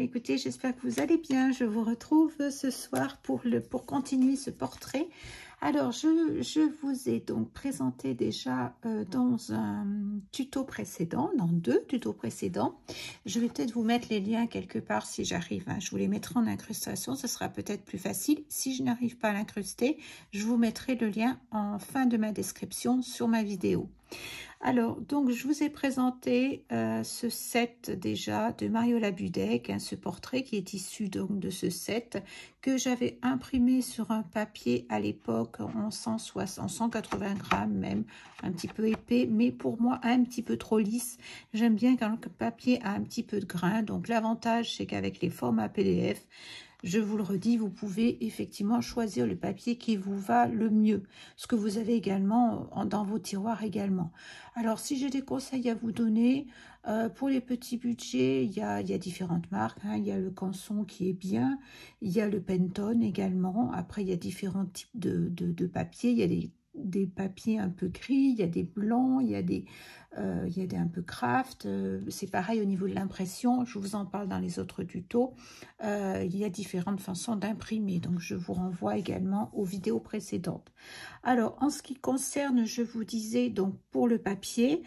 bien, écoutez, j'espère que vous allez bien. Je vous retrouve ce soir pour continuer ce portrait. Alors, je vous ai donc présenté déjà dans un tuto précédent, dans 2 tutos précédents. Je vais peut-être vous mettre les liens quelque part si j'arrive. Hein. Je vous les mettrai en incrustation, ce sera peut-être plus facile. Si je n'arrive pas à l'incruster, je vous mettrai le lien en fin de ma description sur ma vidéo. Alors, donc, je vous ai présenté ce set déjà de Mariola Budek, hein, ce portrait qui est issu donc de ce set que j'avais imprimé sur un papier à l'époque en 180 grammes même, un petit peu épais, mais pour moi un petit peu trop lisse. J'aime bien quand le papier a un petit peu de grain, donc l'avantage c'est qu'avec les formats PDF, je vous le redis, vous pouvez effectivement choisir le papier qui vous va le mieux. Ce que vous avez également dans vos tiroirs également. Alors, si j'ai des conseils à vous donner, pour les petits budgets, il y a différentes marques. Hein. Il y a le Canson qui est bien. Il y a le Pantone également. Après, il y a différents types de papiers. Il y a des papiers un peu gris, il y a des blancs, il y a des un peu craft, c'est pareil au niveau de l'impression, je vous en parle dans les autres tutos, il y a différentes façons d'imprimer, donc je vous renvoie également aux vidéos précédentes. Alors, en ce qui concerne, je vous disais, donc pour le papier,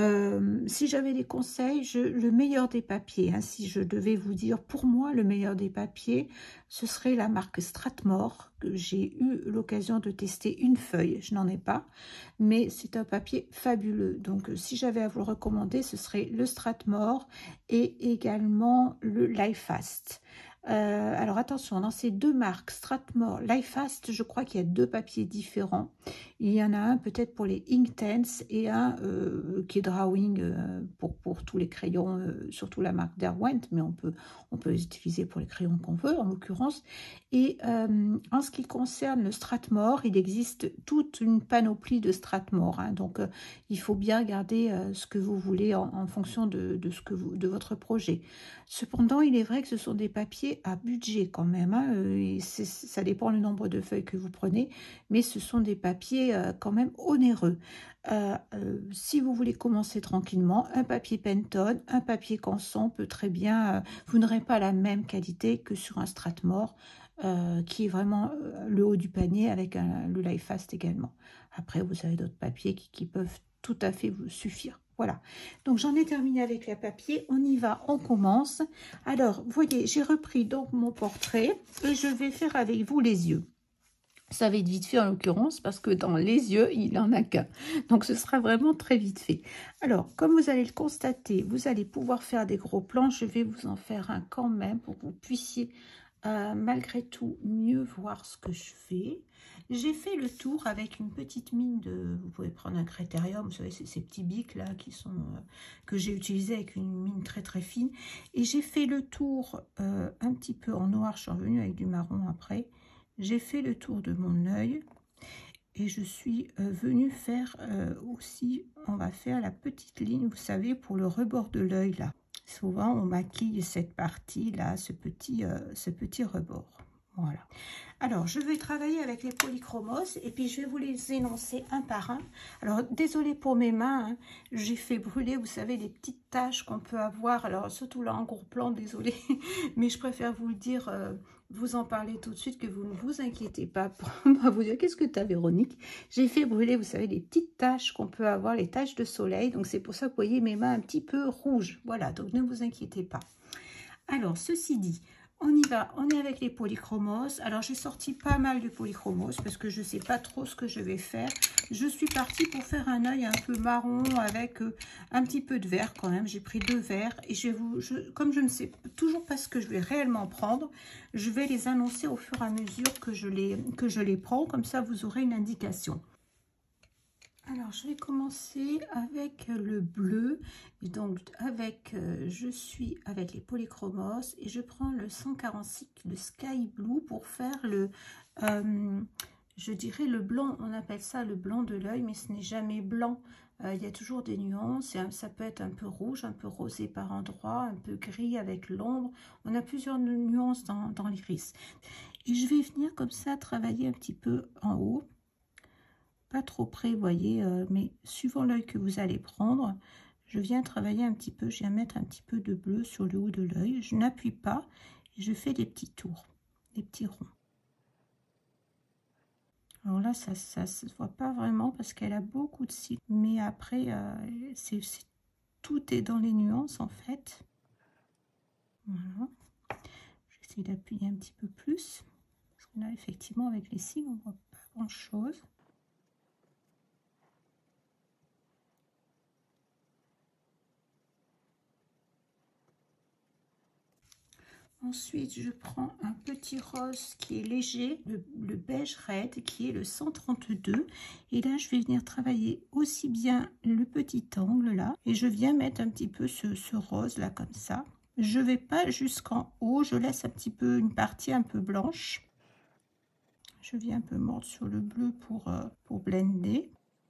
si j'avais des conseils, le meilleur des papiers, hein, si je devais vous dire, pour moi, le meilleur des papiers, ce serait la marque Strathmore, que j'ai eu l'occasion de tester une feuille, je n'en ai pas, mais c'est un papier fabuleux. Donc, si j'avais à vous le recommander, ce serait le Strathmore et également le Liefast. Alors attention, dans ces 2 marques, Strathmore, Liefast, je crois qu'il y a 2 papiers différents. Il y en a un peut-être pour les Inktense et un qui est Drawing pour tous les crayons, surtout la marque Derwent, mais on peut les utiliser pour les crayons qu'on veut en l'occurrence. Et en ce qui concerne le Strathmore, il existe toute une panoplie de Strathmore. Hein, donc il faut bien regarder ce que vous voulez en fonction de votre projet. Cependant, il est vrai que ce sont des papiers à budget quand même. Hein, et ça dépend le nombre de feuilles que vous prenez, mais ce sont des papiers quand même onéreux. Si vous voulez commencer tranquillement, un papier Pantone, un papier Canson peut très bien, vous n'aurez pas la même qualité que sur un Strathmore, qui est vraiment le haut du panier avec le Liefast également. Après, vous avez d'autres papiers qui peuvent tout à fait vous suffire. Voilà, donc j'en ai terminé avec les papiers, on y va, on commence. Alors, vous voyez, j'ai repris donc mon portrait et je vais faire avec vous les yeux. Ça va être vite fait en l'occurrence parce que dans les yeux, il n'en a qu'un. Donc, ce sera vraiment très vite fait. Alors, comme vous allez le constater, vous allez pouvoir faire des gros plans. Je vais vous en faire un quand même pour que vous puissiez malgré tout mieux voir ce que je fais. J'ai fait le tour avec une petite mine de... Vous pouvez prendre un critérium, vous savez, c'est ces petits bics là qui sont que j'ai utilisé avec une mine très très fine. Et j'ai fait le tour un petit peu en noir, je suis revenue avec du marron après. J'ai fait le tour de mon œil et je suis venue faire aussi, on va faire la petite ligne, vous savez, pour le rebord de l'œil là. Souvent, on maquille cette partie-là, ce petit rebord. Voilà. Alors, je vais travailler avec les polychromos et puis je vais vous les énoncer un par un. Alors, désolé pour mes mains, hein, j'ai fait brûler, vous savez, les petites taches qu'on peut avoir. Alors, surtout là, en gros plan, désolé, mais je préfère vous le dire, vous en parler tout de suite, que vous ne vous inquiétez pas pour vous dire, qu'est-ce que tu as, Véronique? J'ai fait brûler, vous savez, les petites taches qu'on peut avoir, les taches de soleil. Donc, c'est pour ça que vous voyez mes mains un petit peu rouges. Voilà, donc ne vous inquiétez pas. Alors, ceci dit, on y va, on est avec les polychromos. Alors, j'ai sorti pas mal de polychromos parce que je ne sais pas trop ce que je vais faire. Je suis partie pour faire un œil un peu marron avec un petit peu de vert quand même. J'ai pris 2 verts et comme je ne sais toujours pas ce que je vais réellement prendre, je vais les annoncer au fur et à mesure que je les prends. Comme ça, vous aurez une indication. Alors, je vais commencer avec le bleu. Et donc, je suis avec les polychromos et je prends le 146, le Sky Blue, pour faire je dirais le blanc. On appelle ça le blanc de l'œil, mais ce n'est jamais blanc. Il y a toujours des nuances. Ça peut être un peu rouge, un peu rosé par endroits, un peu gris avec l'ombre. On a plusieurs nuances dans l'iris. Et je vais venir comme ça travailler un petit peu en haut. Pas trop près, vous voyez, mais suivant l'œil que vous allez prendre, je viens travailler un petit peu, je viens mettre un petit peu de bleu sur le haut de l'œil. Je n'appuie pas et je fais des petits tours, des petits ronds. Alors là, ça se voit pas vraiment parce qu'elle a beaucoup de cils. Mais après, tout est dans les nuances en fait. Voilà. J'essaie d'appuyer un petit peu plus. Parce que là, effectivement, avec les cils, on voit pas grand chose. Ensuite, je prends un petit rose qui est léger, le beige red, qui est le 132. Et là, je vais venir travailler aussi bien le petit angle là. Et je viens mettre un petit peu ce rose là, comme ça. Je ne vais pas jusqu'en haut, je laisse un petit peu une partie un peu blanche. Je viens un peu mordre sur le bleu pour blender.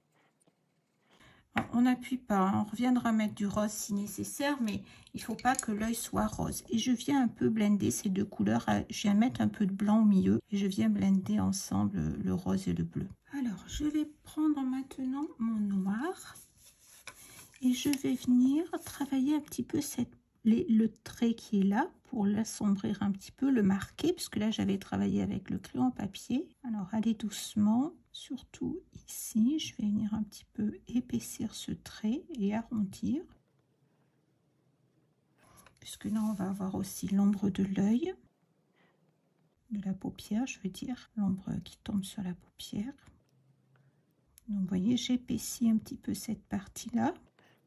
On n'appuie pas, hein. On reviendra mettre du rose si nécessaire, mais il ne faut pas que l'œil soit rose. Et je viens un peu blender ces deux couleurs. Je viens mettre un peu de blanc au milieu et je viens blender ensemble le rose et le bleu. Alors, je vais prendre maintenant mon noir et je vais venir travailler un petit peu le trait qui est là pour l'assombrir un petit peu, le marquer, puisque là j'avais travaillé avec le crayon papier. Alors, allez doucement. Surtout ici, je vais venir un petit peu épaissir ce trait et arrondir. Puisque là, on va avoir aussi l'ombre de l'œil, de la paupière, je veux dire, l'ombre qui tombe sur la paupière. Donc, vous voyez, j'épaissis un petit peu cette partie-là.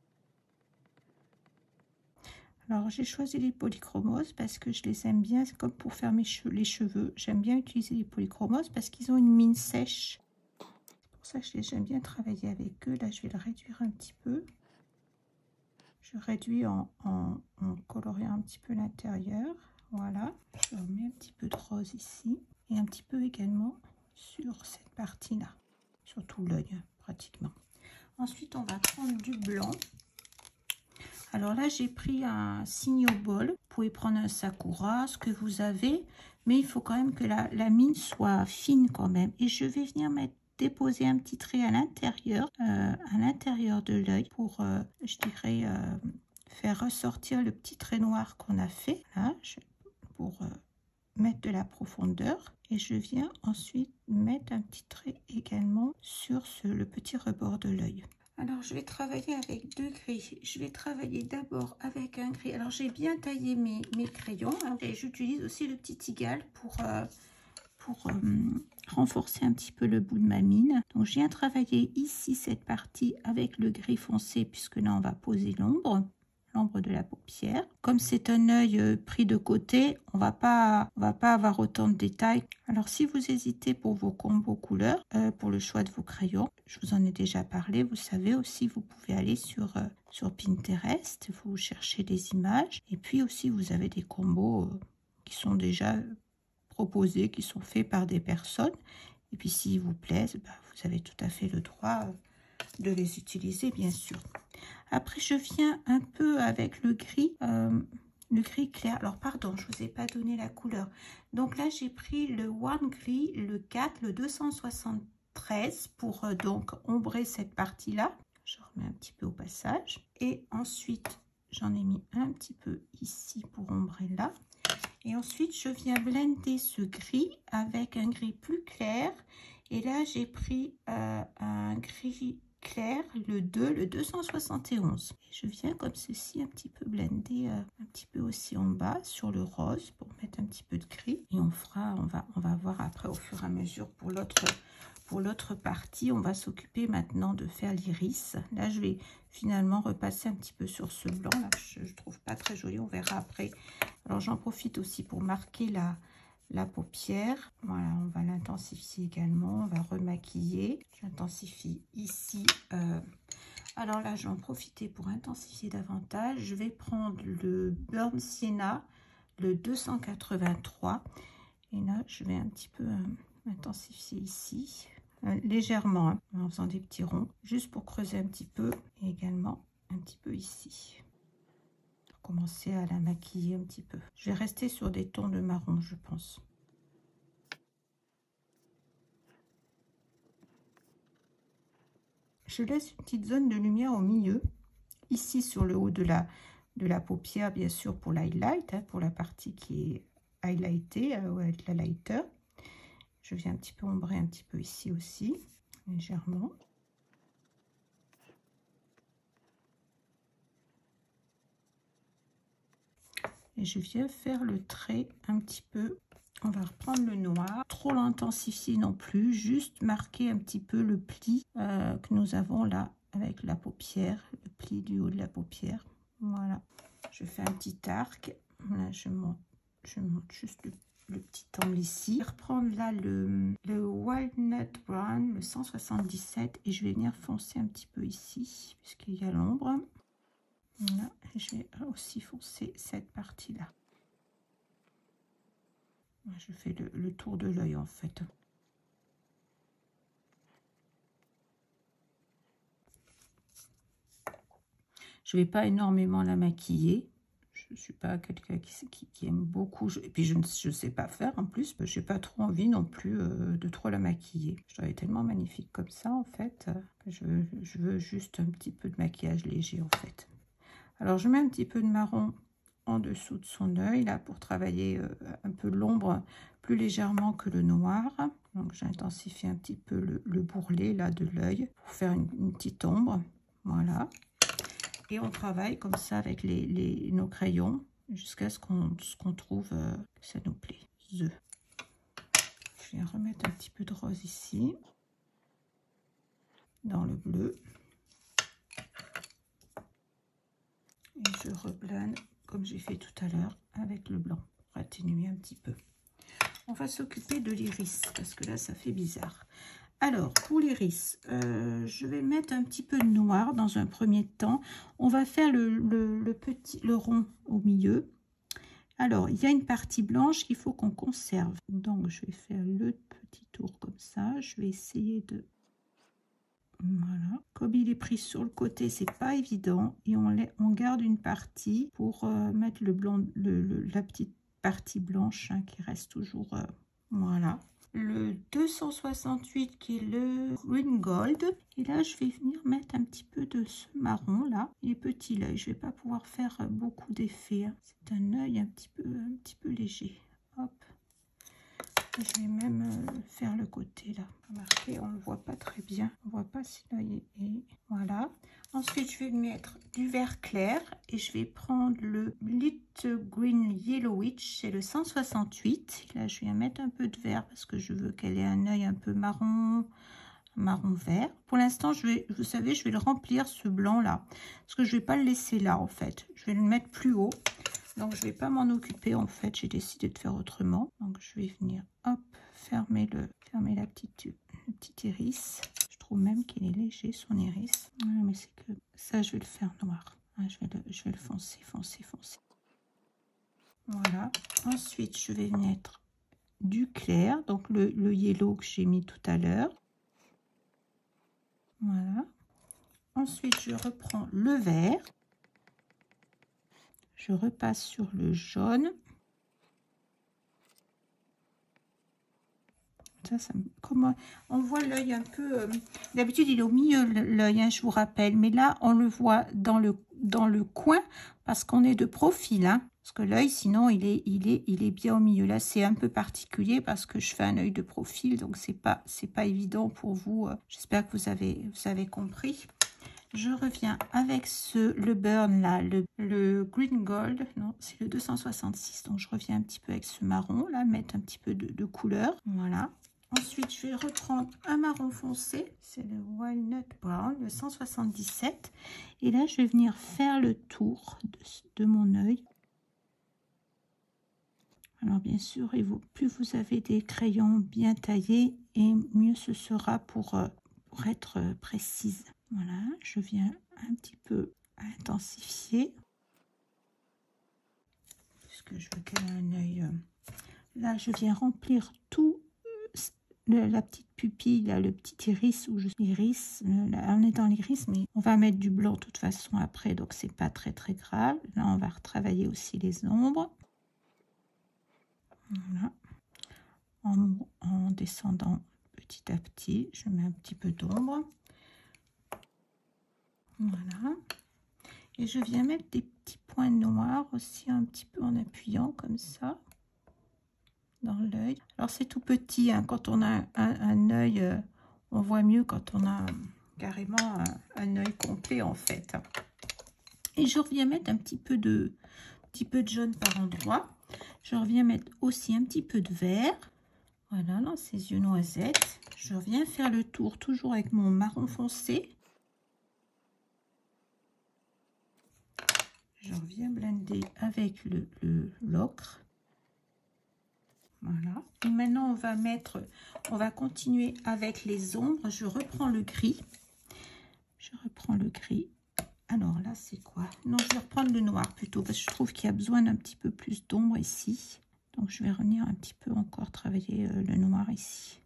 Alors, j'ai choisi les polychromoses parce que je les aime bien. C'est comme pour faire les cheveux. J'aime bien utiliser les polychromoses parce qu'ils ont une mine sèche. Ça, j'aime bien travailler avec eux. Là, je vais le réduire un petit peu. Je réduis en coloriant un petit peu l'intérieur. Voilà. Je remets un petit peu de rose ici. Et un petit peu également sur cette partie-là. Sur tout l'œil, pratiquement. Ensuite, on va prendre du blanc. Alors là, j'ai pris un Signobol. Vous pouvez prendre un Sakura, ce que vous avez. Mais il faut quand même que la mine soit fine quand même. Et je vais venir déposer un petit trait à l'intérieur de l'œil pour, je dirais, faire ressortir le petit trait noir qu'on a fait là, pour mettre de la profondeur. Et je viens ensuite mettre un petit trait également sur le petit rebord de l'œil. Alors, je vais travailler avec deux gris. Je vais travailler d'abord avec un gris. Alors, j'ai bien taillé mes crayons. Hein, et j'utilise aussi le petit Tigal pour renforcer un petit peu le bout de ma mine. Donc, je viens travailler ici cette partie avec le gris foncé, puisque là, on va poser l'ombre de la paupière. Comme c'est un œil pris de côté, on va pas avoir autant de détails. Alors, si vous hésitez pour vos combos couleurs, pour le choix de vos crayons, je vous en ai déjà parlé, vous savez aussi, vous pouvez aller sur Pinterest, vous cherchez des images, et puis aussi, vous avez des combos qui sont déjà proposés, qui sont faits par des personnes. Et puis, s'ils vous plaisent, vous avez tout à fait le droit de les utiliser, bien sûr. Après, je viens un peu avec le gris clair. Alors, pardon, je ne vous ai pas donné la couleur. Donc là, j'ai pris le One Gris, le 4, le 273 pour donc ombrer cette partie-là. Je remets un petit peu au passage. Et ensuite, j'en ai mis un petit peu ici pour ombrer là. Et ensuite, je viens blender ce gris avec un gris plus clair. Et là, j'ai pris un gris clair, le 2, le 271. Et je viens comme ceci un petit peu blender un petit peu aussi en bas sur le rose pour mettre un petit peu de gris. Et on va voir après au fur et à mesure pour l'autre partie. On va s'occuper maintenant de faire l'iris. Là, je vais finalement repasser un petit peu sur ce blanc là, je ne trouve pas très joli. On verra après. Alors, j'en profite aussi pour marquer la paupière. Voilà, on va l'intensifier également. On va remaquiller. J'intensifie ici. Alors là, j'en profite pour intensifier davantage. Je vais prendre le Burnt Sienna, le 283. Et là, je vais un petit peu intensifier ici. Légèrement, hein, en faisant des petits ronds. Juste pour creuser un petit peu. Et également un petit peu ici. Commencer à la maquiller un petit peu. Je vais rester sur des tons de marron, je pense. Je laisse une petite zone de lumière au milieu ici sur le haut de la paupière, bien sûr, pour l'highlight, hein, pour la partie qui est highlightée avec la lighter. Je viens un petit peu ombrer un petit peu ici aussi, légèrement. Et je viens faire le trait un petit peu. On va reprendre le noir. Trop l'intensifier non plus, juste marquer un petit peu le pli que nous avons là avec la paupière, le pli du haut de la paupière. Voilà. Je fais un petit arc. Là, je monte juste le petit angle ici. Je vais reprendre là le Walnut Brown, le 177, et je vais venir foncer un petit peu ici, puisqu'il y a l'ombre. Voilà, et je vais aussi foncer cette partie-là. Je fais le tour de l'œil en fait. Je ne vais pas énormément la maquiller. Je ne suis pas quelqu'un qui aime beaucoup. Et puis je ne sais pas faire en plus. Je n'ai pas trop envie non plus de trop la maquiller. Je trouve elle tellement magnifique comme ça en fait. Que je veux juste un petit peu de maquillage léger en fait. Alors je mets un petit peu de marron en dessous de son œil là pour travailler un peu l'ombre plus légèrement que le noir. Donc j'intensifie un petit peu le bourrelet là de l'œil pour faire une petite ombre. Voilà. Et on travaille comme ça avec nos crayons jusqu'à ce qu'on trouve que ça nous plaît. Je vais remettre un petit peu de rose ici dans le bleu. Et je replane comme j'ai fait tout à l'heure avec le blanc pour atténuer un petit peu. On va s'occuper de l'iris parce que là ça fait bizarre. Alors pour l'iris, je vais mettre un petit peu de noir dans un premier temps. On va faire le rond au milieu. Alors il y a une partie blanche qu'il faut qu'on conserve. Donc je vais faire le petit tour comme ça. Je vais essayer de... Voilà, comme il est pris sur le côté, c'est pas évident et on garde une partie pour mettre le blanc, la petite partie blanche hein, qui reste toujours. Voilà, le 268 qui est le green gold et là je vais venir mettre un petit peu de ce marron là. Il est petit l'œil, je vais pas pouvoir faire beaucoup d'effets. Hein. C'est un œil un petit peu léger. Hop. Je vais même faire le côté là. Remarquez, on ne le voit pas très bien. On ne voit pas si là il est... Voilà. Ensuite, je vais mettre du vert clair et je vais prendre le Little Green Yellowish, c'est le 168. Là, je viens mettre un peu de vert parce que je veux qu'elle ait un œil un peu marron vert. Pour l'instant, vous savez, je vais le remplir ce blanc là parce que je vais pas le laisser là en fait. Je vais le mettre plus haut. Donc, je ne vais pas m'en occuper, en fait. J'ai décidé de faire autrement. Donc, je vais venir, hop, fermer le petit iris. Je trouve même qu'il est léger, son iris. Mais c'est que ça, je vais le faire noir. Je vais le foncer. Voilà. Ensuite, je vais mettre du clair. Donc, le yellow que j'ai mis tout à l'heure. Voilà. Ensuite, je reprends le vert. Je repasse sur le jaune. Comment on voit l'œil un peu... D'habitude, il est au milieu, l'œil, hein, je vous rappelle. Mais là, on le voit dans le coin parce qu'on est de profil. Hein, parce que l'œil, sinon, il est bien au milieu. Là, c'est un peu particulier parce que je fais un œil de profil. Donc, c'est pas évident pour vous. J'espère que vous avez compris. Je reviens avec le burn là, le green gold, non c'est le 266, donc je reviens un petit peu avec ce marron là, mettre un petit peu de couleur, voilà. Ensuite je vais reprendre un marron foncé, c'est le walnut brown, le 177, et là je vais venir faire le tour de mon œil. Alors bien sûr, plus vous avez des crayons bien taillés, et mieux ce sera pour être précise. Voilà, je viens un petit peu intensifier. Puisque je veux qu'elle ait un œil. Là, je viens remplir tout la petite pupille, là, le petit iris où je suis iris. On est dans l'iris, mais on va mettre du blanc de toute façon après, donc c'est pas très grave. Là, on va retravailler aussi les ombres. Voilà. En descendant petit à petit, je mets un petit peu d'ombre. Voilà. Et je viens mettre des petits points noirs aussi, un petit peu en appuyant comme ça dans l'œil. Alors c'est tout petit, hein. Quand on a un œil, on voit mieux quand on a carrément un œil complet en fait. Et je reviens mettre un petit peu de jaune par endroit. Je reviens mettre aussi un petit peu de vert. Voilà, dans ces yeux noisettes. Je reviens faire le tour toujours avec mon marron foncé. Je reviens blender avec l'ocre. Voilà. Et maintenant, on va continuer avec les ombres. Je reprends le gris. Je reprends le gris. Alors là, c'est quoi? Non, je vais reprendre le noir plutôt parce que je trouve qu'il y a besoin d'un petit peu plus d'ombre ici. Donc, je vais revenir un petit peu encore travailler le noir ici.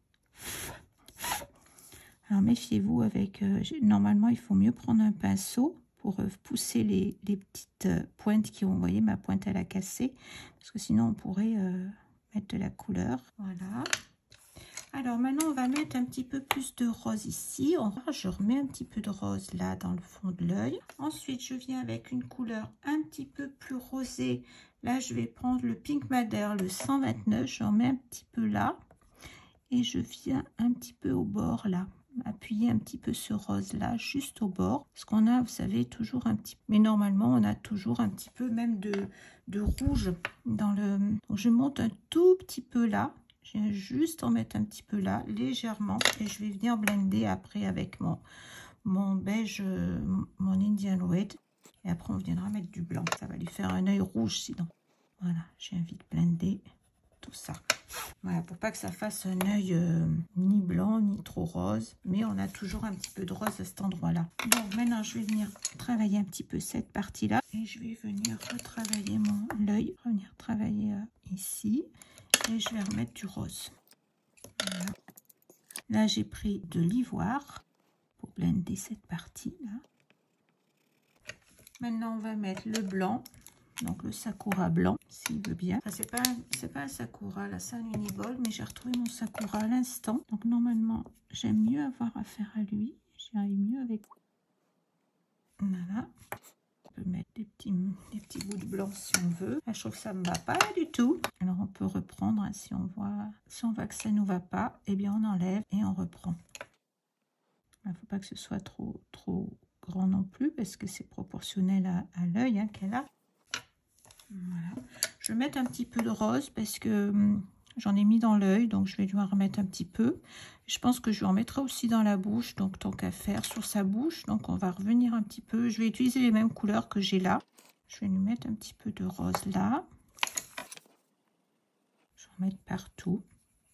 Alors, méfiez-vous avec... normalement, il faut mieux prendre un pinceau pour pousser les petites pointes qui ont... Vous voyez, ma pointe, elle a cassé. Parce que sinon, on pourrait mettre de la couleur. Voilà. Alors, maintenant, on va mettre un petit peu plus de rose ici. Je remets un petit peu de rose là, dans le fond de l'œil. Ensuite, je viens avec une couleur un petit peu plus rosée. Là, je vais prendre le Pink Madder, le 129. J'en mets un petit peu là. Et je viens un petit peu au bord là. Appuyer un petit peu ce rose là, juste au bord. Parce qu'on a, vous savez, toujours un petit... Mais normalement, on a toujours un petit peu même de rouge dans le... Donc, je monte un tout petit peu là. Je viens juste en mettre un petit peu là, légèrement. Et je vais venir blender après avec mon beige, mon Indian Red. Et après, on viendra mettre du blanc. Ça va lui faire un œil rouge sinon. Voilà, j'ai envie de blender tout ça. Voilà, pour pas que ça fasse un œil ni blanc ni trop rose. Mais on a toujours un petit peu de rose à cet endroit-là. Donc maintenant, je vais venir travailler un petit peu cette partie-là. Et je vais venir retravailler l'œil. Revenir travailler ici. Et je vais remettre du rose. Voilà. Là, j'ai pris de l'ivoire pour blender cette partie-là. Maintenant, on va mettre le blanc. Donc, le sakura blanc, s'il veut bien. Enfin, c'est pas un sakura, là, c'est un uniball, mais j'ai retrouvé mon sakura à l'instant. Donc, normalement, j'aime mieux avoir affaire à lui. J'y arrive mieux avec... Voilà. On peut mettre des petits bouts de blanc si on veut. Là, je trouve que ça ne me va pas du tout. Alors, on peut reprendre. Hein, si on voit que ça ne nous va pas, eh bien, on enlève et on reprend. Il ne faut pas que ce soit trop grand non plus, parce que c'est proportionnel à l'œil hein, qu'elle a. Voilà. Je vais mettre un petit peu de rose parce que j'en ai mis dans l'œil, donc je vais lui en remettre un petit peu. Je pense que je lui en mettrai aussi dans la bouche, donc tant qu'à faire sur sa bouche. Donc on va revenir un petit peu. Je vais utiliser les mêmes couleurs que j'ai là. Je vais lui mettre un petit peu de rose là. Je vais en mettre partout.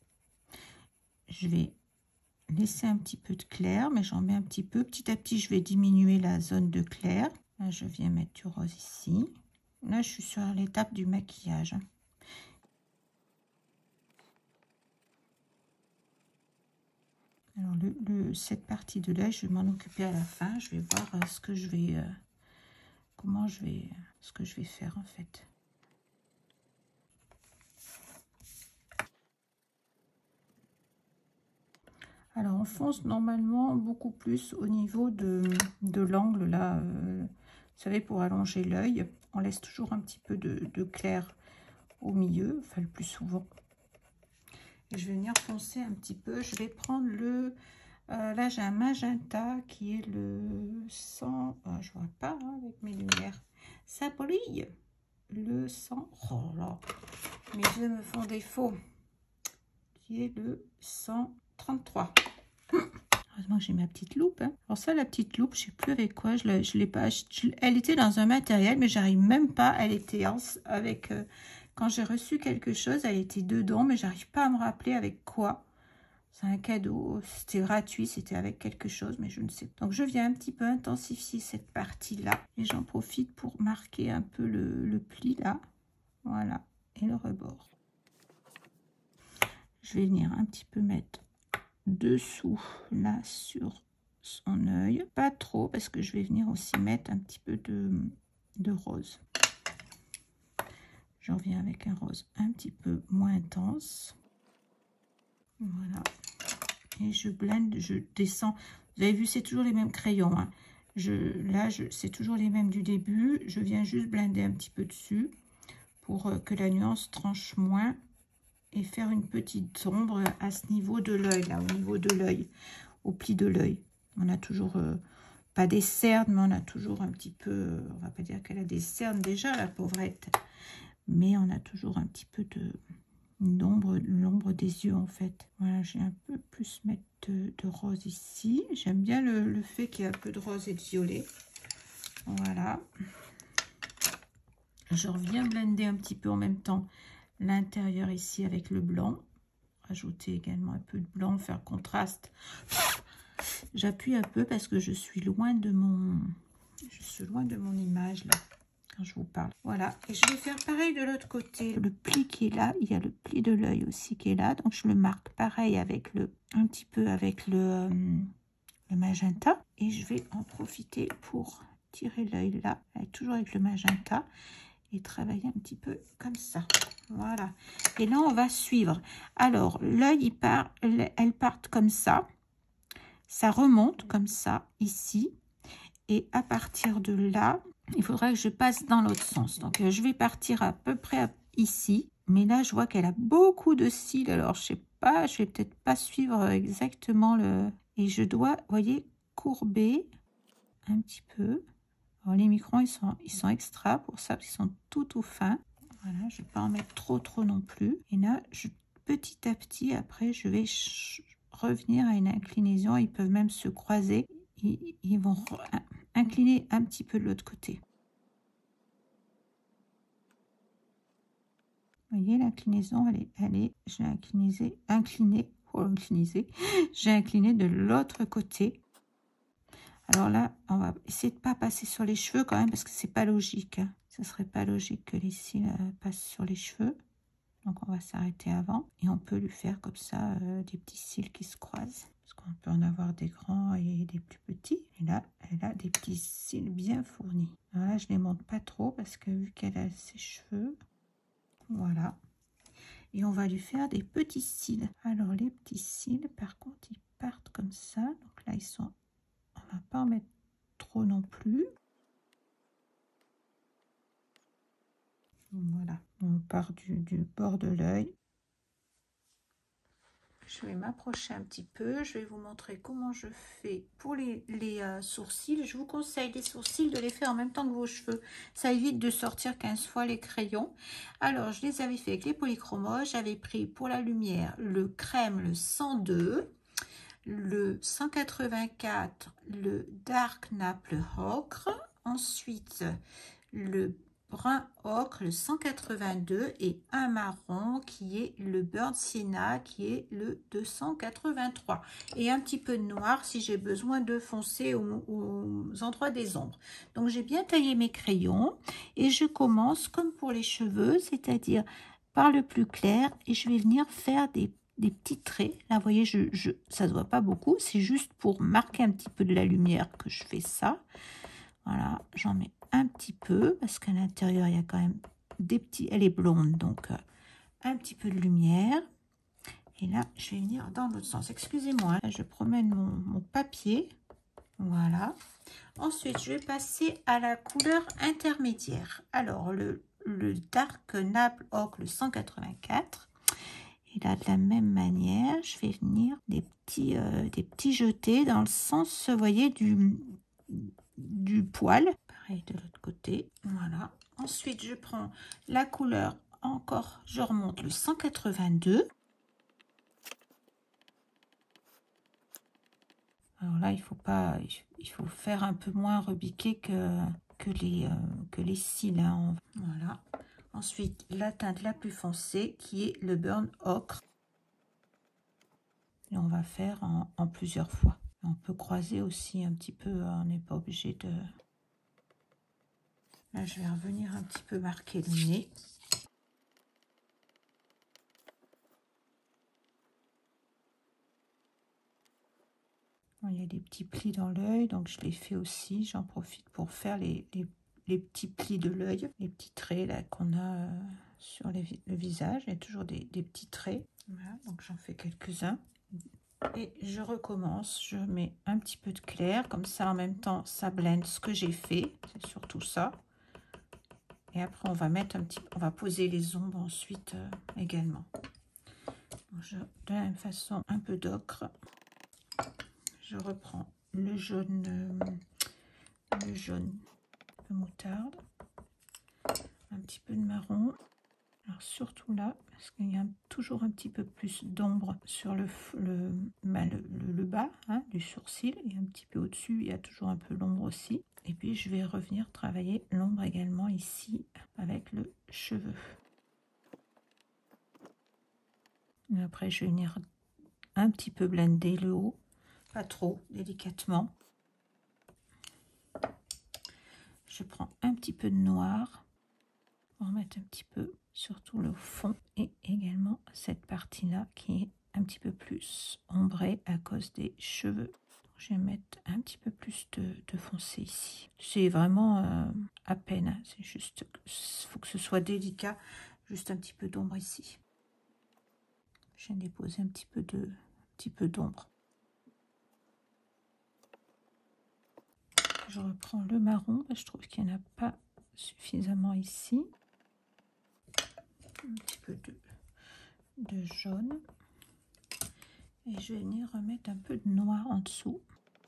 Je vais laisser un petit peu de clair, mais j'en mets un petit peu. Petit à petit, je vais diminuer la zone de clair. Là, je viens mettre du rose ici. Là, je suis sur l'étape du maquillage. Alors, cette partie de l'œil, je vais m'en occuper à la fin. Je vais voir ce que je vais... ce que je vais faire, en fait. Alors, on fonce normalement beaucoup plus au niveau de l'angle, là. Vous savez, pour allonger l'œil, on laisse toujours un petit peu de clair au milieu, enfin le plus souvent. Et je vais venir foncer un petit peu. Je vais prendre le... là, j'ai un magenta qui est le 100... je vois pas hein, avec mes lumières. Ça brille. Le 100... Oh là, mes yeux me font défaut. Qui est le 133. Heureusement que j'ai ma petite loupe. Hein. Alors ça, la petite loupe, je sais plus avec quoi. Je l'ai pas. Elle était dans un matériel, mais j'arrive même pas. Elle était avec. Quand j'ai reçu quelque chose, elle était dedans, mais j'arrive pas à me rappeler avec quoi. C'est un cadeau. C'était gratuit. C'était avec quelque chose, mais je ne sais pas. Donc je viens un petit peu intensifier cette partie-là, et j'en profite pour marquer un peu le pli là. Voilà, et le rebord. Je vais venir un petit peu mettre dessous là sur son œil, pas trop parce que je vais venir aussi mettre un petit peu de rose. Je reviens avec un rose un petit peu moins intense. Voilà, et je blende, je descends. Vous avez vu, c'est toujours les mêmes crayons hein. Là, c'est toujours les mêmes du début. Je viens juste blinder un petit peu dessus pour que la nuance tranche moins et faire une petite ombre à ce niveau de l'œil, là, au niveau de l'œil, au pli de l'œil. On a toujours, pas des cernes, mais on a toujours un petit peu, on va pas dire qu'elle a des cernes déjà, la pauvrette, mais on a toujours un petit peu de l'ombre des yeux en fait. Voilà, j'ai un peu plus mettre de rose ici. J'aime bien le fait qu'il y ait un peu de rose et de violet. Voilà. Je reviens blender un petit peu en même temps l'intérieur ici avec le blanc. Rajouter également un peu de blanc, faire contraste. J'appuie un peu parce que je suis loin de mon image là quand je vous parle. Voilà, et je vais faire pareil de l'autre côté. Le pli qui est là, il y a le pli de l'œil aussi qui est là, donc je le marque pareil avec un petit peu avec le magenta, et je vais en profiter pour tirer l'œil là, toujours avec le magenta, et travailler un petit peu comme ça. Voilà, et là on va suivre. Alors l'œil elle part comme ça remonte comme ça ici, et à partir de là il faudra que je passe dans l'autre sens. Donc je vais partir à peu près ici, mais là je vois qu'elle a beaucoup de cils, alors je sais pas, je vais peut-être pas suivre exactement et je dois, voyez, courber un petit peu. Alors les microns ils sont extra pour ça, parce qu'ils sont tout fins. Voilà, je vais pas en mettre trop non plus, et là petit à petit après je vais revenir à une inclinaison. Ils peuvent même se croiser, ils vont incliner un petit peu de l'autre côté. Vous voyez, l'inclinaison, je l'ai inclinée, j'ai incliné de l'autre côté. Alors là, on va essayer de pas passer sur les cheveux quand même, parce que c'est pas logique. Hein. Ce serait pas logique que les cils passent sur les cheveux. Donc on va s'arrêter avant, et on peut lui faire comme ça des petits cils qui se croisent. Parce qu'on peut en avoir des grands et des plus petits. Et là, elle a des petits cils bien fournis. Alors là, je les monte pas trop parce que vu qu'elle a ses cheveux, voilà. Et on va lui faire des petits cils. Alors les petits cils, par contre, ils partent comme ça. Donc là, on va pas en mettre trop non plus. Voilà, on part du bord de l'œil. Je vais m'approcher un petit peu, je vais vous montrer comment je fais pour les sourcils. Je vous conseille les sourcils de les faire en même temps que vos cheveux. Ça évite de sortir 15 fois les crayons. Alors, je les avais fait avec les polychromos. J'avais pris pour la lumière le crème, le 102, le 184, le dark nap, le ocre. Ensuite, le brun ocre, le 182, et un marron qui est le burnt sienna qui est le 283, et un petit peu de noir si j'ai besoin de foncer aux endroits des ombres. Donc j'ai bien taillé mes crayons et je commence comme pour les cheveux, c'est-à-dire par le plus clair, et je vais venir faire des petits traits. Là vous voyez, ça se voit pas beaucoup, c'est juste pour marquer un petit peu de la lumière que je fais ça. Voilà, j'en mets un petit peu parce qu'à l'intérieur il y a quand même des petits, elle est blonde, donc un petit peu de lumière. Et là je vais venir dans l'autre sens, excusez-moi, je promène mon papier. Voilà, ensuite je vais passer à la couleur intermédiaire. Alors le dark nap ocre, le 184, et là de la même manière je vais venir des petits jetés dans le sens, vous voyez, du poil. Pareil de l'autre côté. Voilà. Ensuite, je prends la couleur, encore, je remonte le 182. Alors là, il faut faire un peu moins rebiqué que les cils. Hein. Voilà. Ensuite, la teinte la plus foncée qui est le burn ocre. Et on va faire en plusieurs fois. On peut croiser aussi un petit peu, on n'est pas obligé de... Là, je vais revenir un petit peu marquer le nez. Il y a des petits plis dans l'œil, donc je les fais aussi. J'en profite pour faire les petits plis de l'œil, les petits traits là qu'on a sur le visage. Il y a toujours des petits traits. Voilà, donc j'en fais quelques-uns. Et je recommence, je mets un petit peu de clair, comme ça en même temps ça blende ce que j'ai fait, c'est surtout ça. Et après on va mettre on va poser les ombres ensuite également. De la même façon, un peu d'ocre. Je reprends le jaune de moutarde, un petit peu de marron. Alors surtout là, parce qu'il y a toujours un petit peu plus d'ombre sur le bas hein, du sourcil, et un petit peu au-dessus, il y a toujours un peu l'ombre aussi. Et puis je vais revenir travailler l'ombre également ici avec le cheveu. Et après je vais venir un petit peu blender le haut, pas trop, délicatement. Je prends un petit peu de noir pour mettre un petit peu surtout le fond et également cette partie là qui est un petit peu plus ombrée à cause des cheveux. Je vais mettre un petit peu plus de foncé ici. C'est vraiment à peine, hein. C'est juste, faut que ce soit délicat, juste un petit peu d'ombre ici. Je viens déposer un petit peu d'ombre. Je reprends le marron, je trouve qu'il n'y en a pas suffisamment ici. Un petit peu de jaune. Et je vais venir remettre un peu de noir en dessous.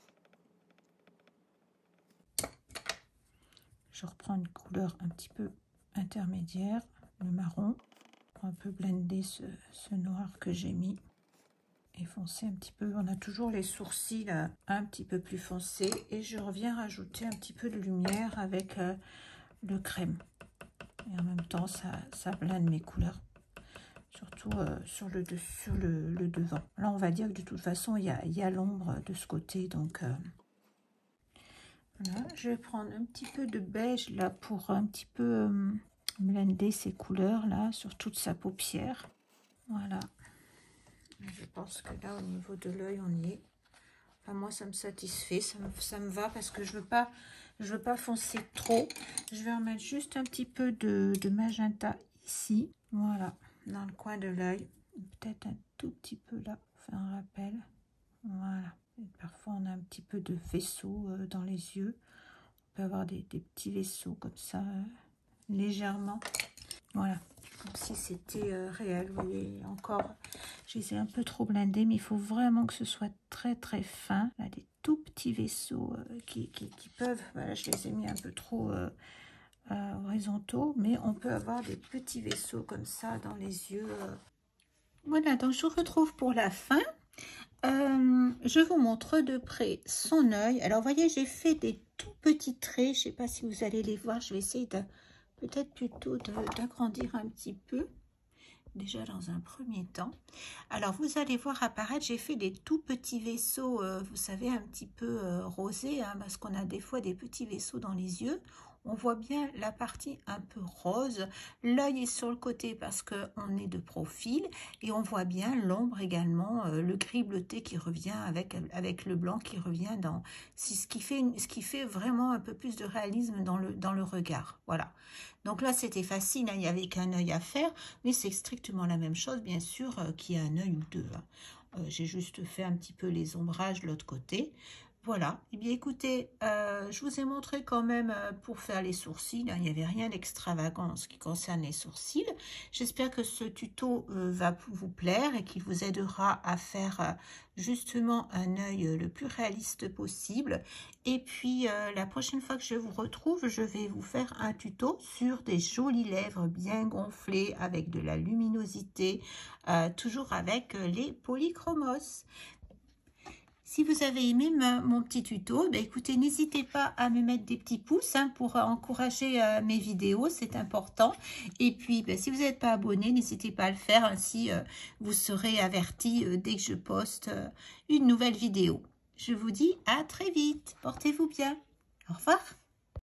Je reprends une couleur un petit peu intermédiaire, le marron, pour un peu blender ce noir que j'ai mis. Et foncer un petit peu. On a toujours les sourcils un petit peu plus foncés. Et je reviens rajouter un petit peu de lumière avec le crème. Et en même temps, ça blende mes couleurs. Surtout sur le devant. Là, on va dire que de toute façon, il y a l'ombre de ce côté. Donc, voilà. Je vais prendre un petit peu de beige là pour un petit peu blender ces couleurs là sur toute sa paupière. Voilà. Je pense que là, au niveau de l'œil, on y est. Enfin, moi, ça me satisfait. Ça me va parce que je veux pas foncer trop. Je vais remettre juste un petit peu de magenta ici. Voilà. Dans le coin de l'œil, peut-être un tout petit peu là, faire un rappel. Voilà. Et parfois on a un petit peu de vaisseau dans les yeux. On peut avoir des petits vaisseaux comme ça, légèrement. Voilà, comme si c'était réel. Vous voyez, encore, je les ai un peu trop blindés, mais il faut vraiment que ce soit très très fin. Là, des tout petits vaisseaux qui peuvent, voilà, je les ai mis un peu trop horizontaux, mais on peut avoir des petits vaisseaux comme ça dans les yeux. Voilà, donc je vous retrouve pour la fin. Je vous montre de près son œil. Alors, vous voyez, j'ai fait des tout petits traits. Je ne sais pas si vous allez les voir. Je vais essayer peut-être plutôt d'agrandir un petit peu. Déjà dans un premier temps. Alors, vous allez voir apparaître, j'ai fait des tout petits vaisseaux, vous savez, un petit peu rosés, hein, parce qu'on a des fois des petits vaisseaux dans les yeux. On voit bien la partie un peu rose. L'œil est sur le côté parce qu'on est de profil. Et on voit bien l'ombre également, le gris bleuté qui revient avec le blanc qui revient dans... C'est ce qui fait vraiment un peu plus de réalisme dans le regard. Voilà. Donc là, c'était facile, hein, il n'y avait qu'un œil à faire. Mais c'est strictement la même chose, bien sûr, qu'il y a un œil ou deux. Hein. J'ai juste fait un petit peu les ombrages de l'autre côté. Voilà, et bien écoutez, je vous ai montré quand même pour faire les sourcils, hein, il n'y avait rien d'extravagant en ce qui concerne les sourcils. J'espère que ce tuto va vous plaire et qu'il vous aidera à faire justement un œil le plus réaliste possible. Et puis la prochaine fois que je vous retrouve, je vais vous faire un tuto sur des jolies lèvres bien gonflées avec de la luminosité, toujours avec les polychromos. Si vous avez aimé mon petit tuto, écoutez, n'hésitez pas à me mettre des petits pouces hein, pour encourager mes vidéos, c'est important. Et puis, si vous n'êtes pas abonné, n'hésitez pas à le faire, ainsi vous serez averti dès que je poste une nouvelle vidéo. Je vous dis à très vite, portez-vous bien, au revoir.